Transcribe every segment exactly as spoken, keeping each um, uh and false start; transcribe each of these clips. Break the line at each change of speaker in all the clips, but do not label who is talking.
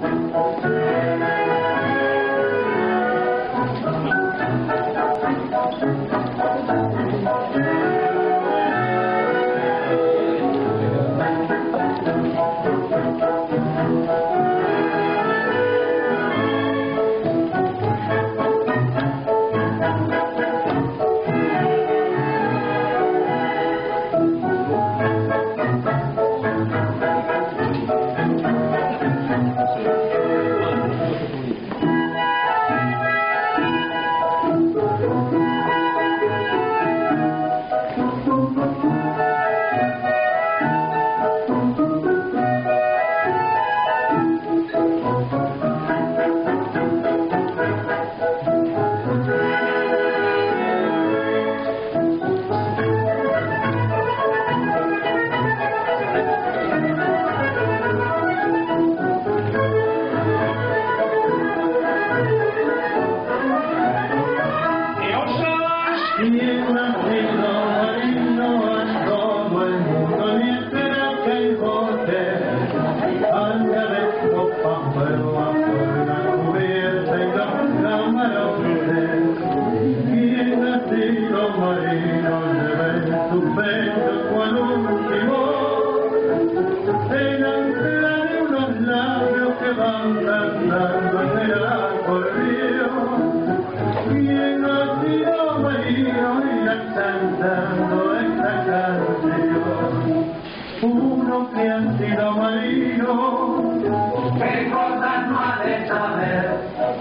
Uno que han sido marinos,
qué cosas no ha de saber,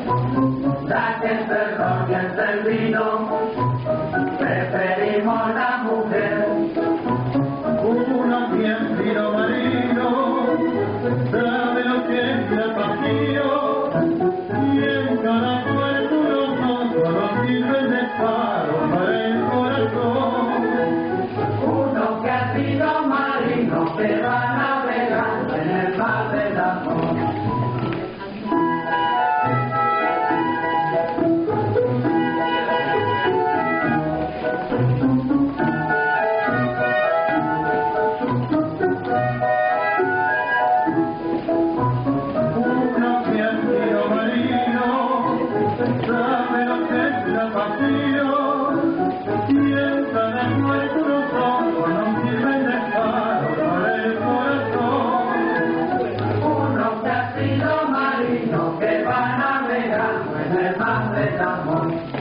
ya que el perdón y el servido, preferimos la mujer.
uno que han sido marinos, sabe lo que es la pasión, y en cada puerto los ojos nos sirven de faro para el corazón.
Uno que ha sido marino, que va navegando en el mar del amor.
Uno que ha sido marino, sabe lo que es la pasión, y en cada puerto los ojos nos sirven de faro para el corazón.
Uno que ha sido marino, que va navegando en el mar del amor.